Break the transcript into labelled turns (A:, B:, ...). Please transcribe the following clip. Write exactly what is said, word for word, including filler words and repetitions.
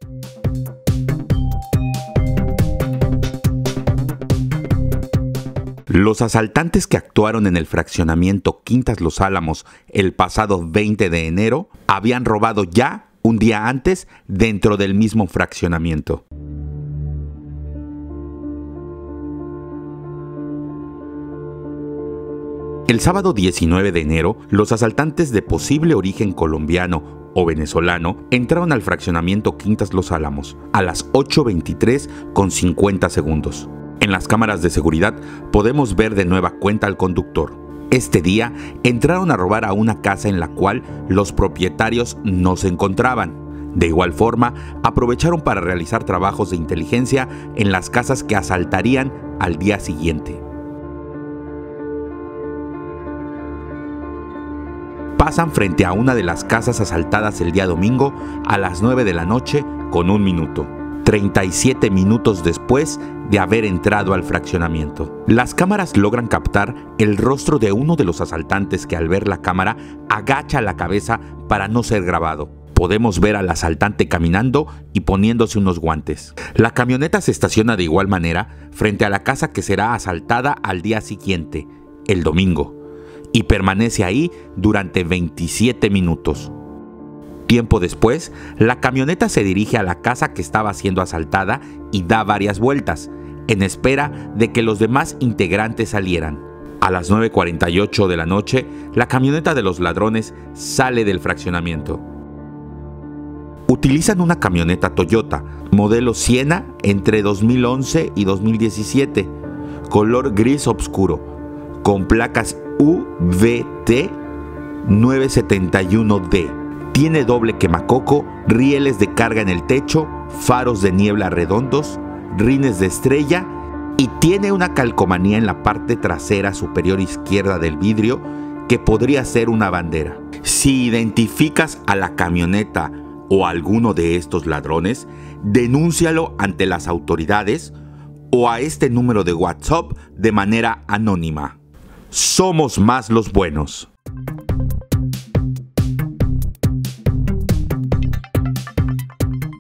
A: Los asaltantes que actuaron en el fraccionamiento Quintas Los Álamos el pasado veinte de enero habían robado ya un día antes dentro del mismo fraccionamiento. El sábado diecinueve de enero, los asaltantes de posible origen colombiano o venezolano entraron al fraccionamiento Quintas Los Álamos a las ocho veintitrés con cincuenta segundos. En las cámaras de seguridad podemos ver de nueva cuenta al conductor. Este día entraron a robar a una casa en la cual los propietarios no se encontraban. De igual forma, aprovecharon para realizar trabajos de inteligencia en las casas que asaltarían al día siguiente. Pasan frente a una de las casas asaltadas el día domingo a las nueve de la noche con un minuto. treinta y siete minutos después de haber entrado al fraccionamiento. Las cámaras logran captar el rostro de uno de los asaltantes que al ver la cámara agacha la cabeza para no ser grabado. Podemos ver al asaltante caminando y poniéndose unos guantes. La camioneta se estaciona de igual manera frente a la casa que será asaltada al día siguiente, el domingo, y permanece ahí durante veintisiete minutos. Tiempo después, la camioneta se dirige a la casa que estaba siendo asaltada y da varias vueltas, en espera de que los demás integrantes salieran. A las nueve cuarenta y ocho de la noche, la camioneta de los ladrones sale del fraccionamiento. Utilizan una camioneta Toyota, modelo Siena entre dos mil once y dos mil diecisiete, color gris oscuro, con placas U V T nueve setenta y uno D. Tiene doble quemacoco, rieles de carga en el techo, faros de niebla redondos, rines de estrella y tiene una calcomanía en la parte trasera superior izquierda del vidrio que podría ser una bandera. Si identificas a la camioneta o a alguno de estos ladrones, denúncialo ante las autoridades o a este número de WhatsApp de manera anónima. Somos más los buenos.